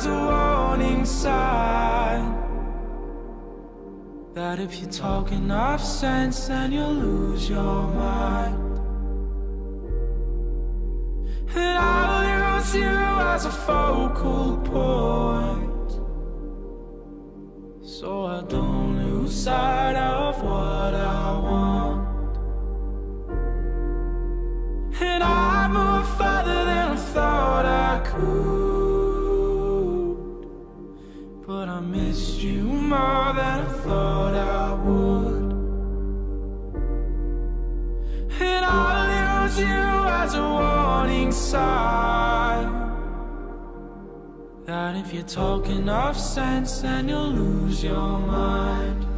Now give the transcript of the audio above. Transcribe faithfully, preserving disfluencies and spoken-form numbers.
a warning sign that if you talk enough sense, then you'll lose your mind. And I'll use you as a focal point, so I don't lose sight of what I want. And I moved farther than I thought I could, but I missed you more than I thought I would. And I'll use you as a warning sign that if you talk enough sense, then you'll lose your mind.